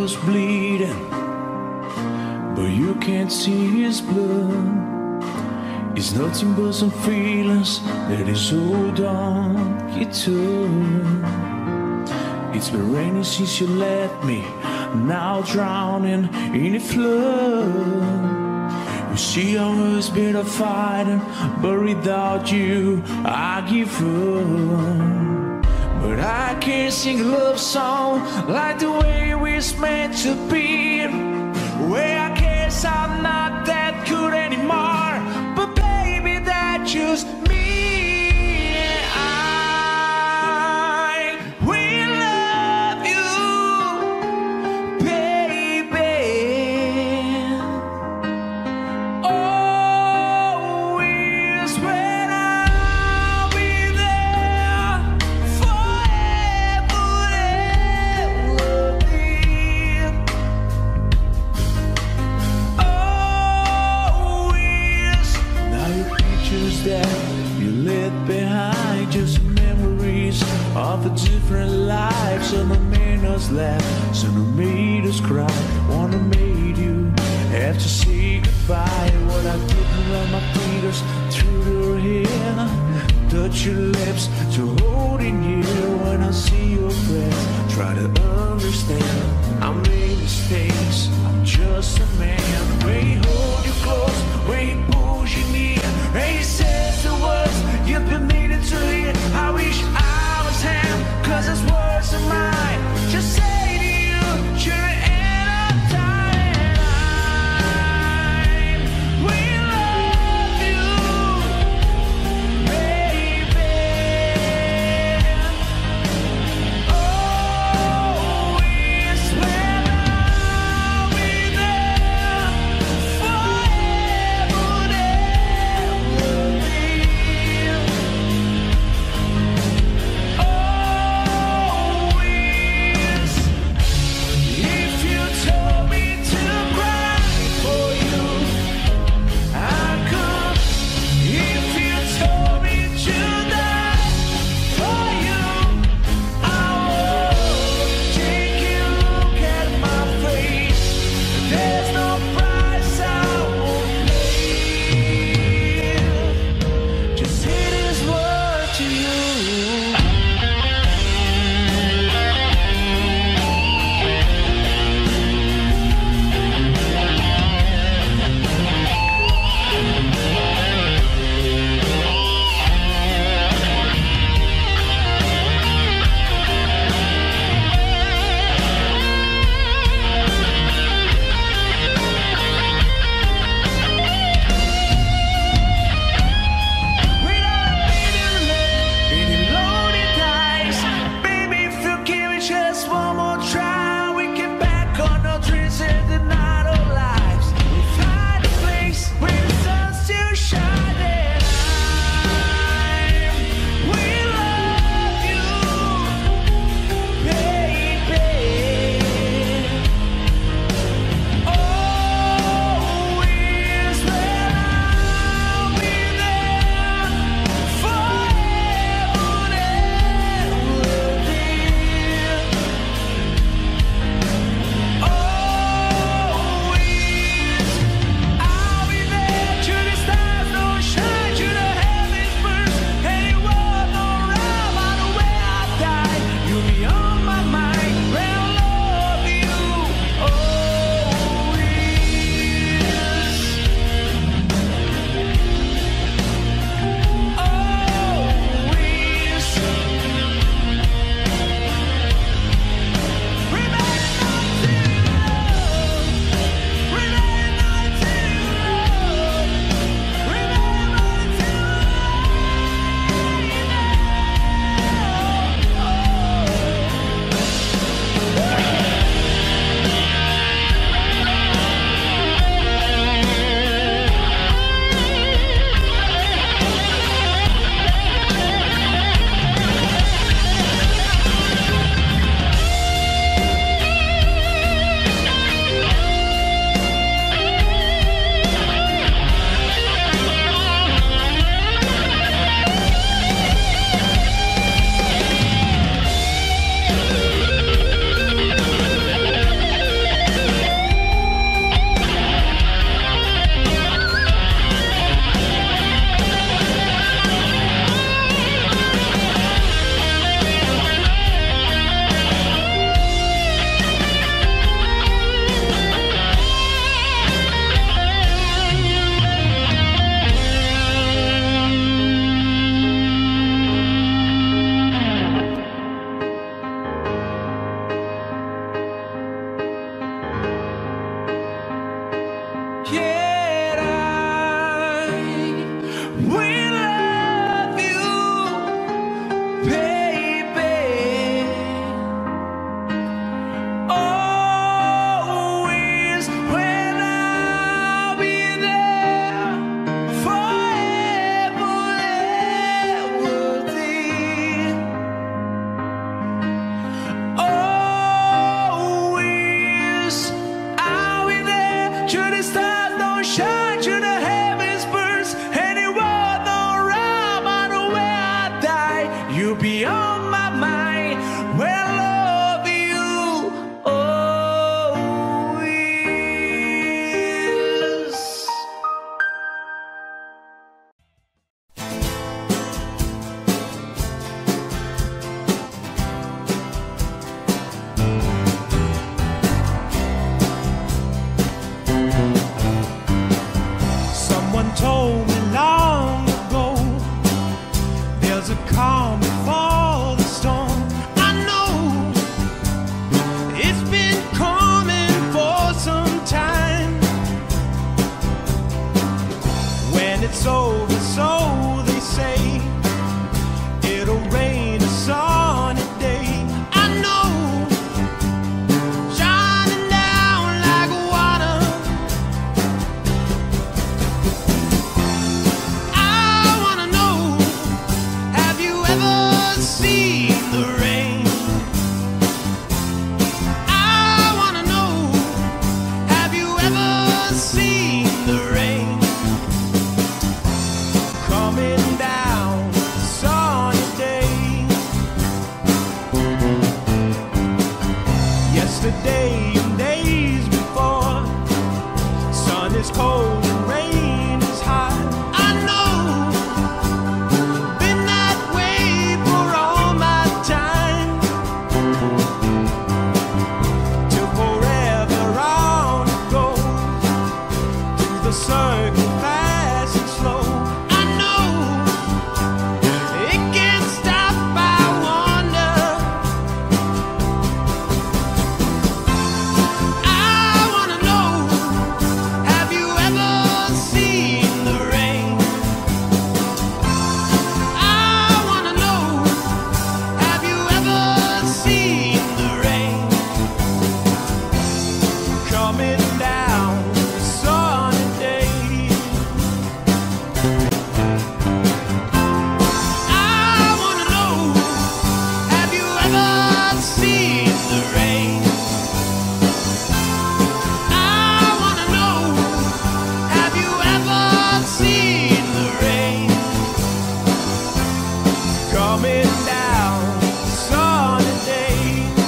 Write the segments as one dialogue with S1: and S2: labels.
S1: was bleeding, but you can't see his blood. It's nothing but some feelings that is hold on you to. It's been raining since you left me, now drowning in a flood. You see I was better fighting, but without you I give up. But I can't sing a love song like the way we're meant to be. Where I guess I'm not that good anymore, but baby that's just me. I will love you, baby. Always when I'll be there forever and ever. Always. Now your pictures that you left behind, just memories of a different life. Some have made us laugh, some have made us cry. One have made you have to say goodbye. What I did around my fingers through your hair, touch your lips to holding you. When I see your breath, try to understand. I made mistakes, I'm just a man. When he hold you close, when he pulls you near, when he says the words you've been needing to hear. I wish I was him, cause his words are mine. Just say to you, you're an end of time. We love you, baby. Always when I'll be there forever and ever. Always yesterday and days before. Sun is cold and rain is hot. I know, been that way for all my time. Till forever on it goes, through the circle fast and slow. I know, it can't stop, I wonder. I wanna know, have you ever seen the rain? I wanna know, have you ever seen the rain? Coming down a sunny day. I wanna know, have you ever seen the rain? I wanna know, have you ever seen the rain? Coming down a sunny day.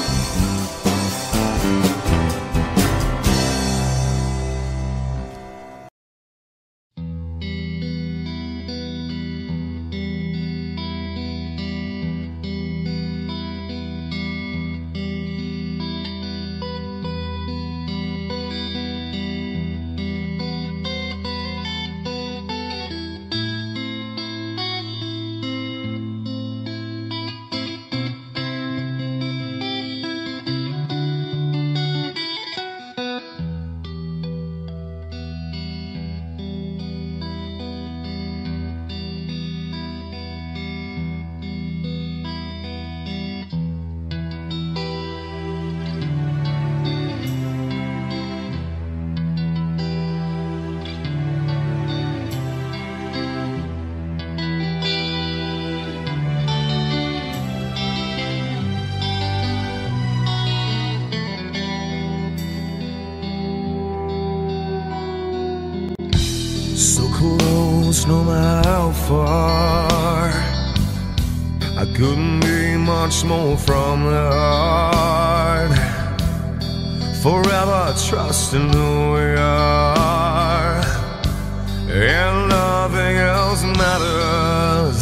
S1: So close, no matter how far. I couldn't be much more from the heart. Forever trusting who we are, and nothing else matters.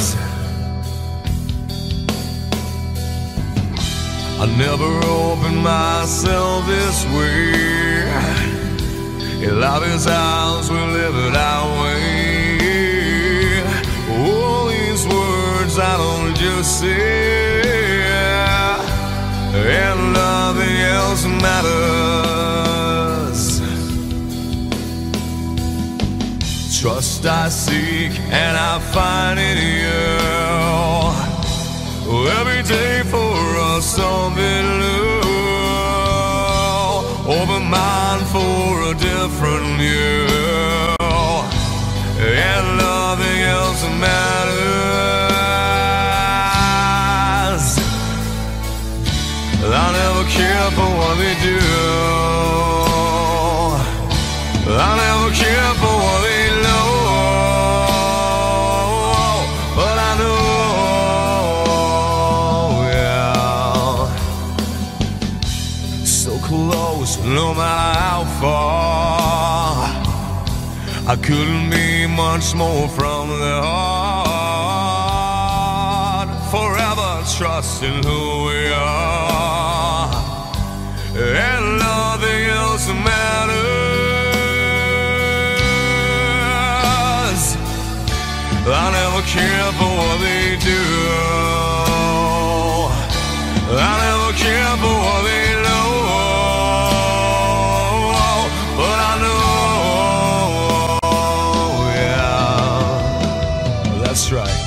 S1: I never opened myself this way. In love is ours, we live it our way. All these words I don't just say, and nothing else matters. Trust I seek and I find in you. Every day for us something new. Open mind for a different view, and nothing else matters. I never care for what they do. I never care for what they know. But I know, yeah, so close, no matter how far. I couldn't be much more from the heart. Forever trusting who we are, and nothing else matters. I never care for what they do. I never care for what they know. But I know, yeah, that's right.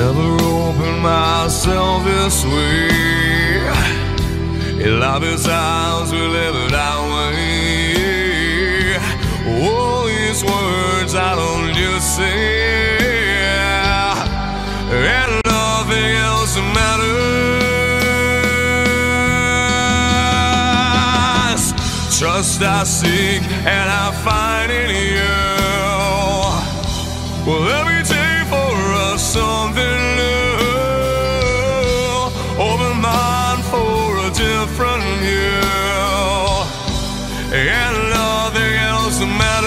S2: never opened myself this way. In life's hours we live it our way. All these words I don't just say, and nothing else matters. Trust I seek and I find in you. Well, every day for us something new. Open mind for a different view, and nothing else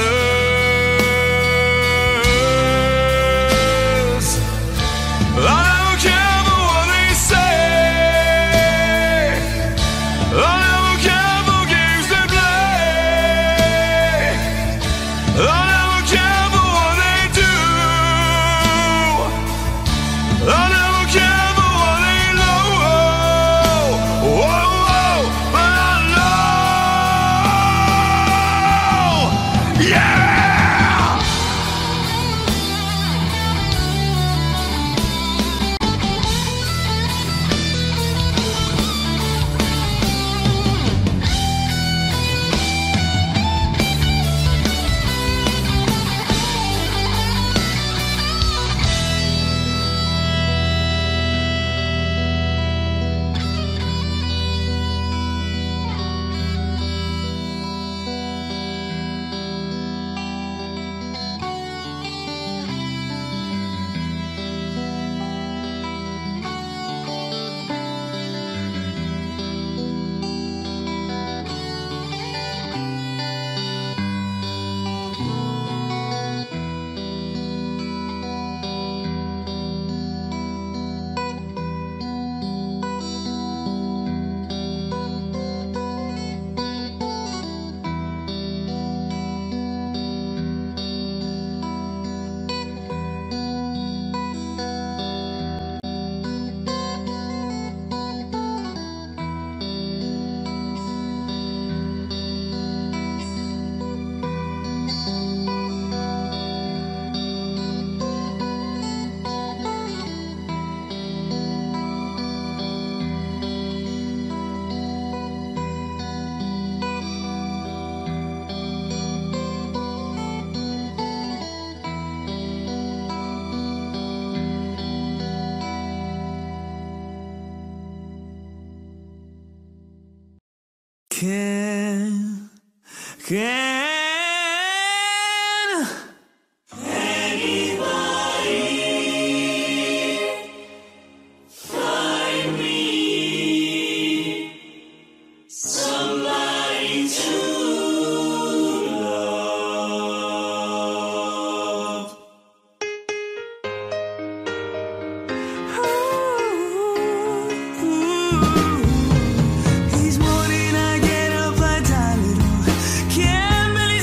S2: matters. I never care for what they say. I never care for games they play. I never care for what they do. I never care for what they know. Whoa, but I know. Yeah! Can
S1: each morning I get up, I die little. Can't believe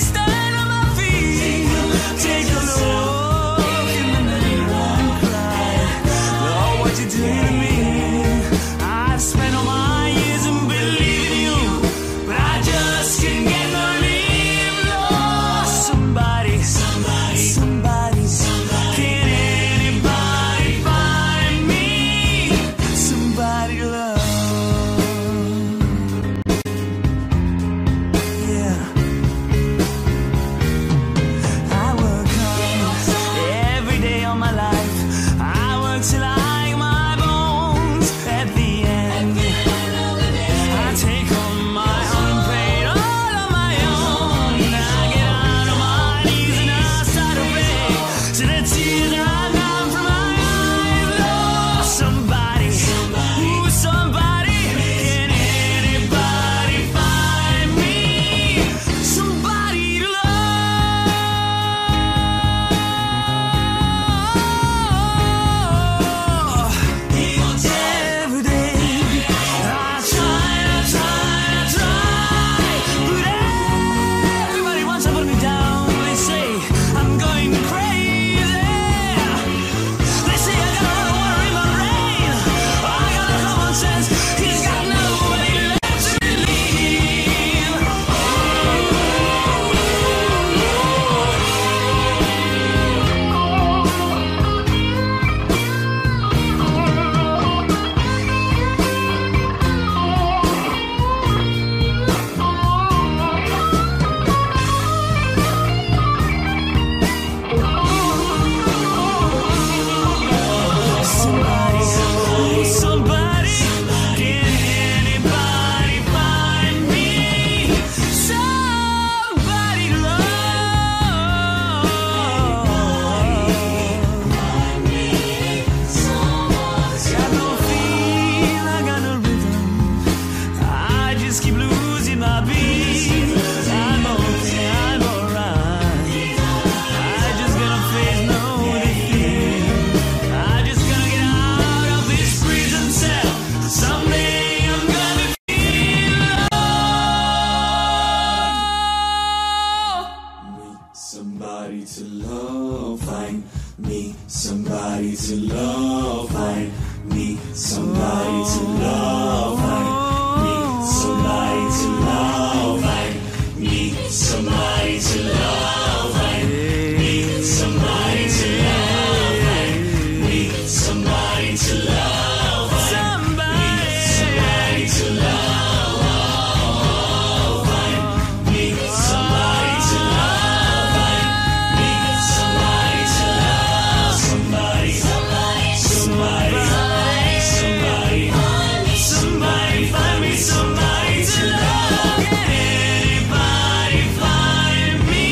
S1: somebody to love. Find me somebody to love. Find me somebody to love. Find me somebody to love. Find me somebody to love. Find me somebody to love. Find me somebody to love. Somebody to love. Find me somebody to love. Find me somebody to love. Somebody, somebody, somebody, somebody, somebody, find me somebody to love. Anybody find me?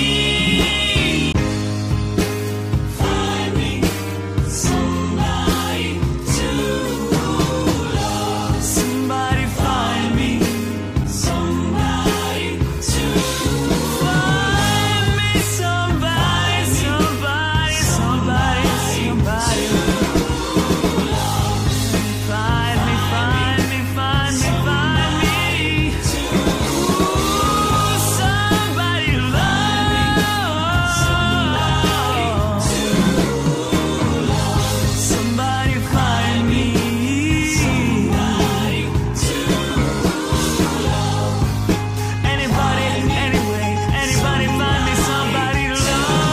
S1: Find me somebody to love. Somebody find me somebody to find me somebody, somebody, somebody, somebody. Find me, find me, find me, find me. Somebody love. Somebody find me. Anybody, anyway, anybody find me somebody to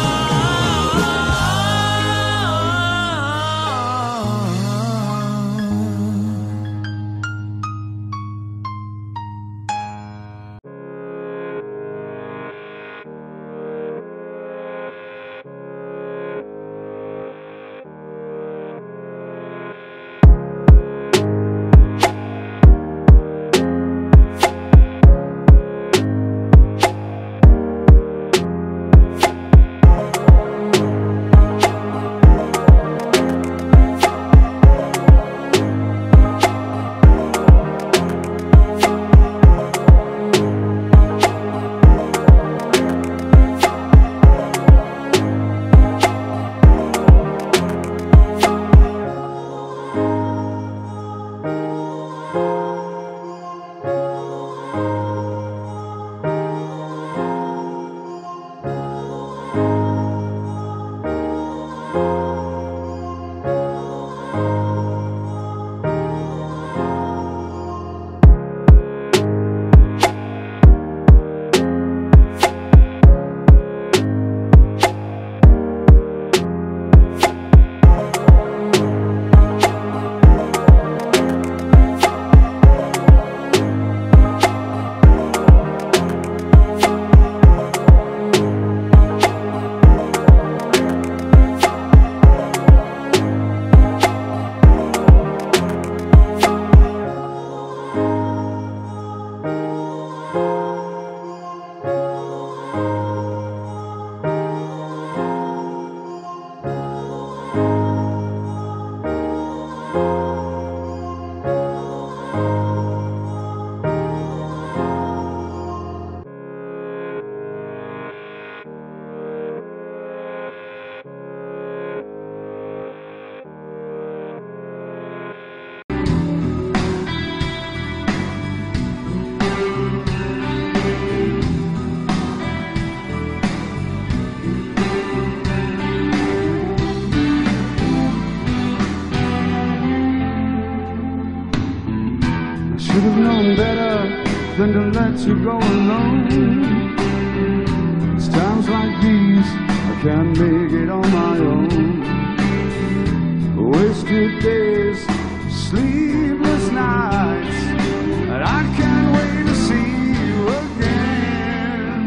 S3: Should have known better than to let you go alone. It's times like these I can't make it on my own. Wasted days, sleepless nights, and I can't wait to see you again.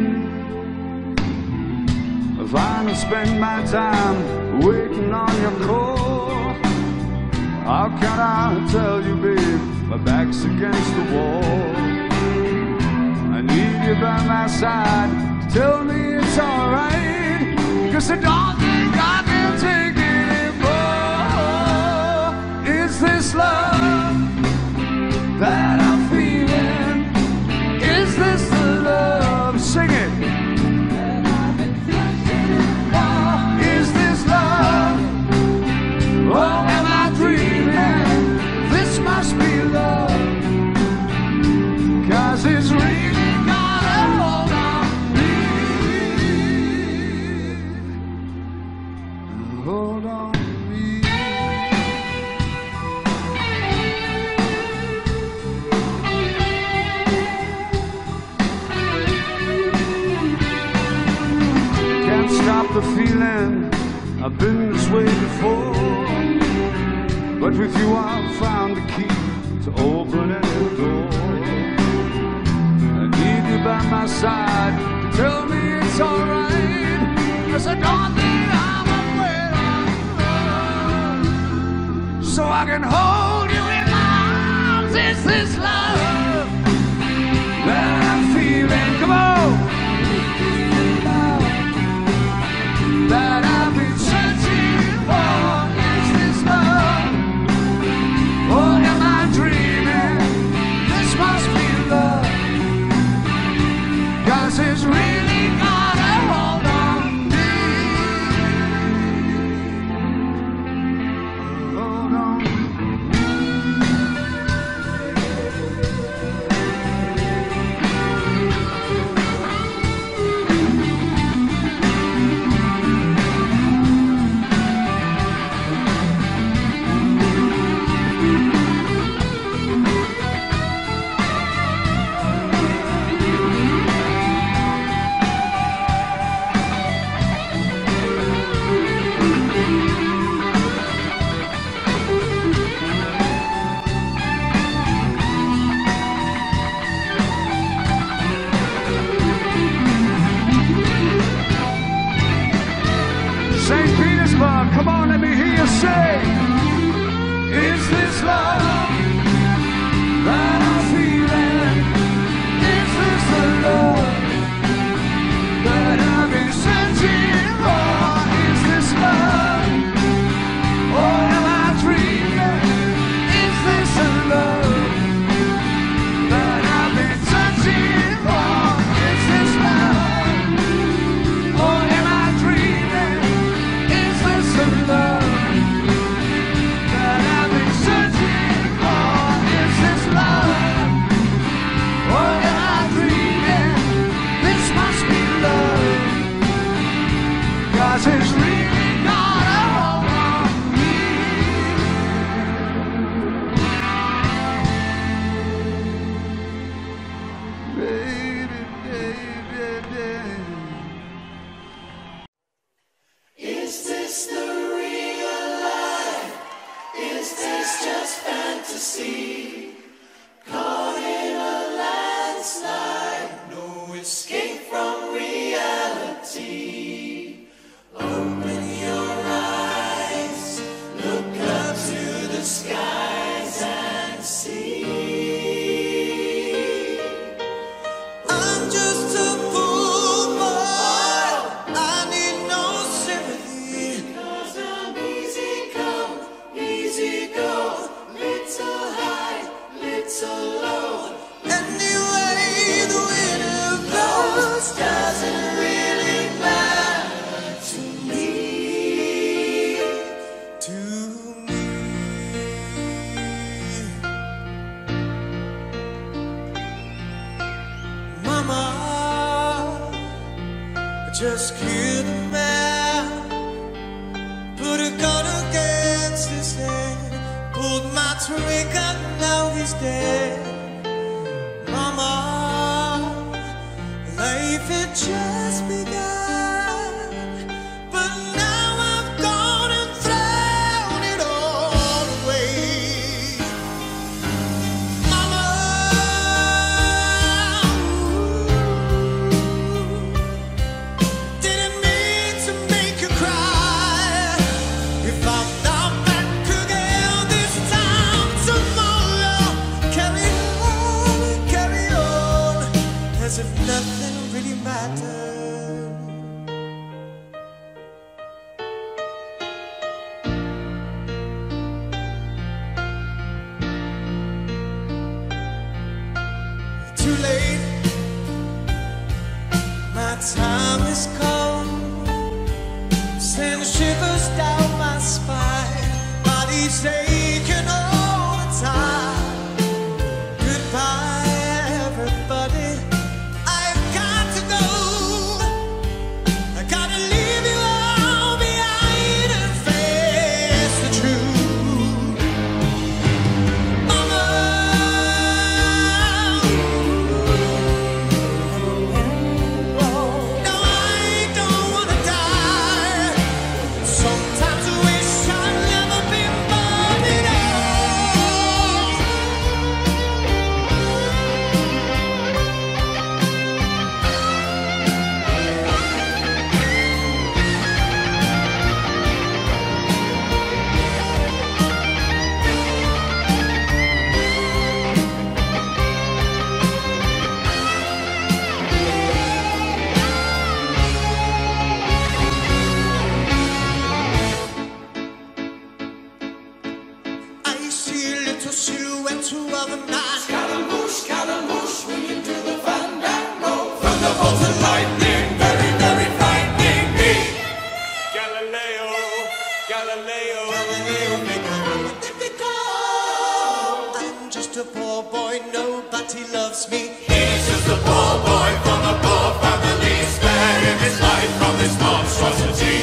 S3: If I don't spend my time waiting on your call, how can I tell you, babe, my back's against the wall? I need you by my side to tell me it's alright, 'cause I don't think I can take it anymore. Is this love that I'm feeling? Is this the love? Sing it. Is this love? Oh, am I dreaming? This must be love, 'cause it's really got a hold on me. stop the feeling. I've been this way before, but with you I've found the key to open any door. I need you by my side to tell me it's alright, 'cause I don't think I'm afraid of, so I can hold you in my arms. It's this love that I'm feeling. Come on, that I've been searching for. Is this love, or am I dreaming? This must be love, 'cause it's really got a hold on me. Hold on. St. Petersburg, come on, let me hear you say, is this love that I'm feeling? Is this the love that I've been searching for? Is this love, or am I dreaming? Is this the love that I've been searching for? Is this love, or am I dreaming? Is this the love that I've been searching for? Is this love, or am I dreaming? This must be love, 'cause it's really got a hold on me. Baby, baby, baby.
S4: Is this the real life? Is this just fantasy? Caught in a landslide, no escape from reality. Open your eyes, look up to the skies and see. I'm just a fool boy, I need no sympathy, 'cause I'm easy come, easy go, little high, little low. Anyway, the winter blows, doesn't really matter to me, to me. Mama, I just killed a man, put a gun against his head, pulled my trigger, now he's dead. Mama, life had just begun, but now I've gone and thrown it all away. Mama, didn't mean to make you cry. If I'm not back again this time tomorrow, carry on, as if nothing really mattered. Too late, my time is come. Send shivers down my spine, body's aching all the time. Goodbye, everybody, I've got to go. I gotta leave you all behind and face the truth. Mama, no, I don't wanna die. of the night.
S5: Scaramouche, when you do the fandango. Thunderbolts and lightning, very, very frightening me.
S4: Galileo, Galileo, Magnifico. I'm just a poor boy, nobody loves me.
S5: He's just a poor boy from a poor family, sparing his life from this monstrosity.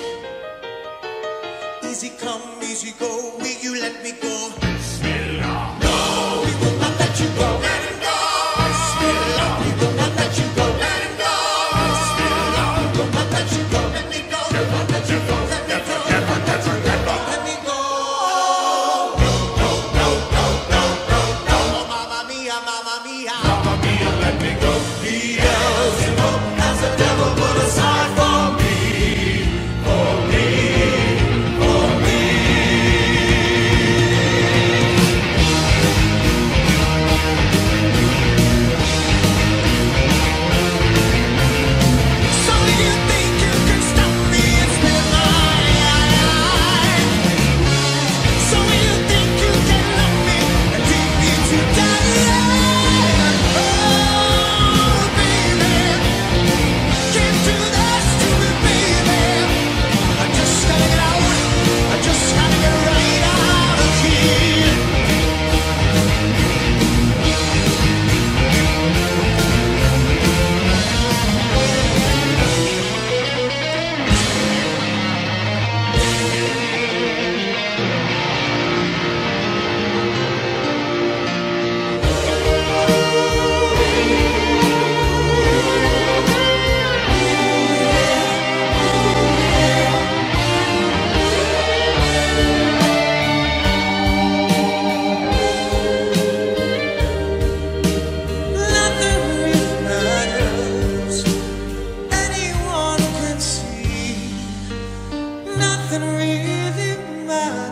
S4: Easy come, easy go, will you let me go?
S5: Bismillah. No, we will not let you go. Let him go. Bismillah. We will not let you go. Let him go. Bismillah. We will not let you go.
S4: Let me go.
S5: Never let you go. Never, never, never, never.
S4: Let me go.
S5: No, no, no, no, no, no, no.
S4: Oh, mamma mia, mamma mia.
S5: Mamma mia, let me go. Beelzebub has a devil put aside for me, for me, for me.
S4: So you think you can stop me and spin my eye? So you think you can love me and keep me to die? Oh, baby, can't do this to me, baby. I just gotta get out. I just gotta get right out of here. Nothing really matters. Anyone can see. Nothing really matters.